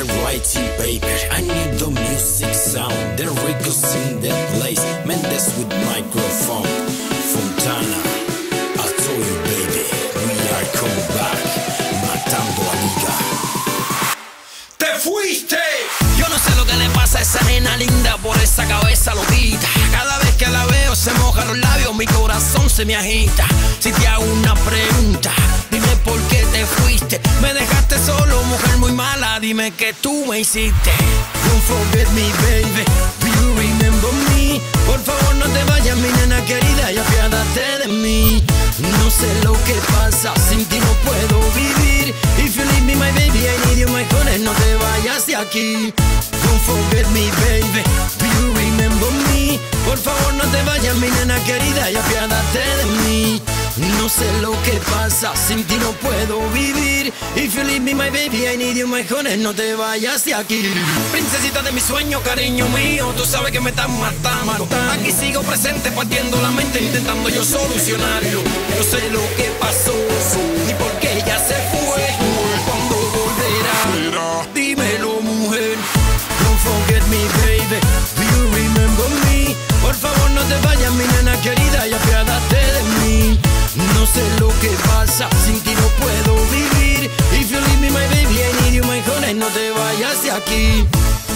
variety, baby. I need the music sound. The Rico's in the place. Mendes with microphone. Fontana, I told you, baby, we are coming back. Matando a Liga. ¡Te fuiste! Yo no sé lo que le pasa a esa nena linda por esa cabeza loquita. Cada vez que la veo se mojan los labios, mi corazón se me agita. Si te hago una pregunta, dime por qué te fuiste. Me dejaste solo, mujer muy mala, dime que tú me hiciste. Don't forget me, baby, do you remember me? Por favor no te vayas, mi nena querida, y apiádate de mí. No sé lo que pasa, sin ti no puedo vivir. If you leave me, my baby, I need you, my honey, no te vayas de aquí. Don't forget me, baby, do you remember me? Por favor no te vayas, mi nena querida, y apiádate de mí. No sé lo que pasa, sin ti no puedo vivir. If you leave me, my baby, I need you, my honey, no te vayas de aquí. Princesita de mi sueño, cariño mío, tú sabes que me estás matando. Aquí sigo presente, partiendo la mente, intentando yo solucionarlo. No sé lo que pasó, ni por qué ella se fue. ¿Cuándo volverá? Dímelo, mujer. Don't forget me, baby, do you remember me? Por favor no te vayas, mi nena querida, y apiádate de mí. No sé lo que pasa, sin ti no puedo vivir. If you leave me, my baby, I need you, my honey, no te vayas de aquí.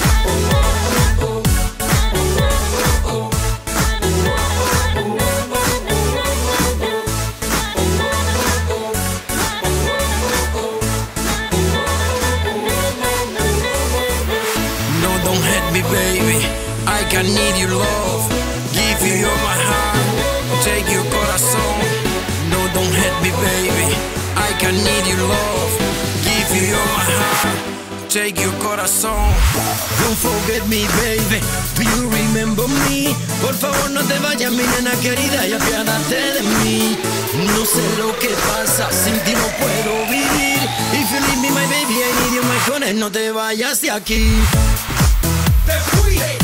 No, don't hurt me, baby, I can need your love. Give you all my heart, take your corazón. No, don't hurt me, baby, I can need your love. Give you all my heart, take your corazón. Don't forget me, baby, do you remember me? Por favor no te vayas, mi nena querida, y apiádate de mí. No sé lo que pasa, sin ti no puedo vivir. If you leave me, my baby, I need you, my honey, no te vayas de aquí. ¡Te fuiste!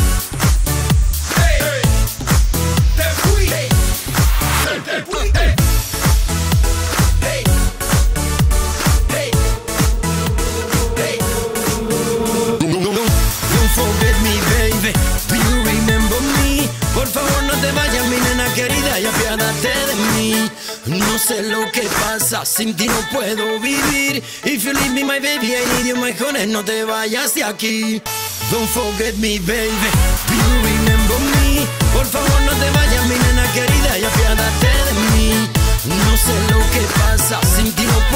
Forget me, baby, do you remember me? Por favor no te vayas, mi nena querida, y apiádate de mí. No sé lo que pasa, sin ti no puedo vivir. If you leave me, my baby, I need you, my honey, no te vayas de aquí. Don't forget me, baby, do you remember me? Por favor no te vayas, mi nena querida, y apiádate de mí. No sé lo que pasa, sin ti no puedo